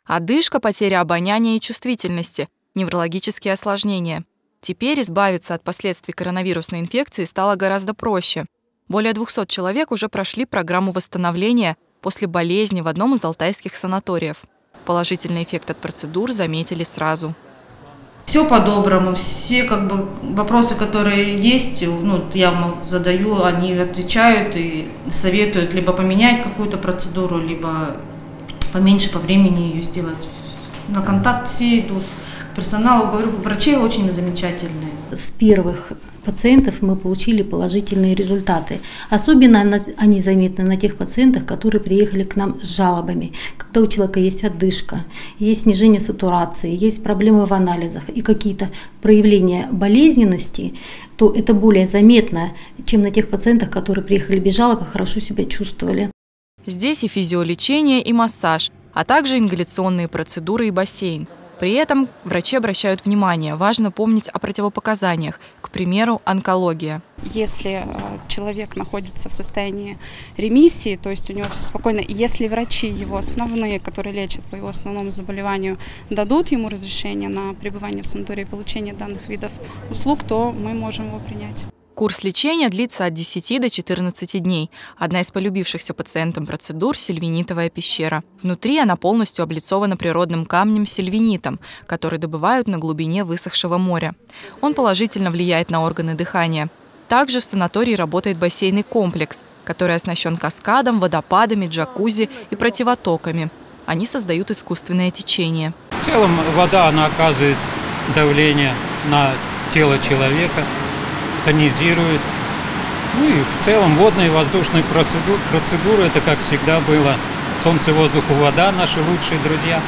Одышка, потеря обоняния и чувствительности, неврологические осложнения. Теперь избавиться от последствий коронавирусной инфекции стало гораздо проще. Более 200 человек уже прошли программу восстановления после болезни в одном из алтайских санаториев. Положительный эффект от процедур заметили сразу. Все по-доброму, все вопросы, которые есть, я задаю, они отвечают и советуют либо поменять какую-то процедуру, либо поменьше по времени ее сделать. На контакт все идут. Персонал, говорю, врачи очень замечательные. С первых пациентов мы получили положительные результаты. Особенно они заметны на тех пациентах, которые приехали к нам с жалобами. Когда у человека есть одышка, есть снижение сатурации, есть проблемы в анализах и какие-то проявления болезненности, то это более заметно, чем на тех пациентах, которые приехали без жалоб и хорошо себя чувствовали. Здесь и физиолечение, и массаж, а также ингаляционные процедуры и бассейн. При этом врачи обращают внимание, важно помнить о противопоказаниях, к примеру, онкология. Если человек находится в состоянии ремиссии, то есть у него все спокойно, и если врачи его основные, которые лечат по его основному заболеванию, дадут ему разрешение на пребывание в санатории и получение данных видов услуг, то мы можем его принять. Курс лечения длится от 10 до 14 дней. Одна из полюбившихся пациентам процедур – сельвинитовая пещера. Внутри она полностью облицована природным камнем сельвинитом, который добывают на глубине высохшего моря. Он положительно влияет на органы дыхания. Также в санатории работает бассейный комплекс, который оснащен каскадом, водопадами, джакузи и противотоками. Они создают искусственное течение. В целом вода она оказывает давление на тело человека, тонизирует. Ну и в целом водные и воздушные процедуры, это как всегда было. Солнце, воздух и вода – наши лучшие друзья.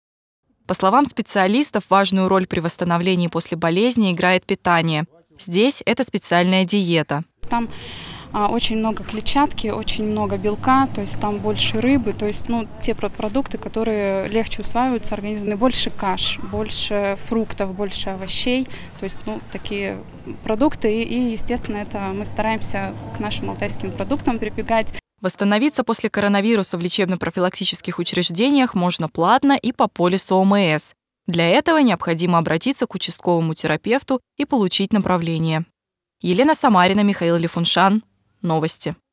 По словам специалистов, важную роль при восстановлении после болезни играет питание. Здесь это специальная диета. Там очень много клетчатки, очень много белка, то есть там больше рыбы, то есть те продукты, которые легче усваиваются организмом, больше каш, больше фруктов, больше овощей, то есть такие продукты и естественно, это мы стараемся к нашим алтайским продуктам прибегать. Восстановиться после коронавируса в лечебно-профилактических учреждениях можно платно и по полису ОМС. Для этого необходимо обратиться к участковому терапевту и получить направление. Елена Самарина, Михаил Лифуншан. Новости.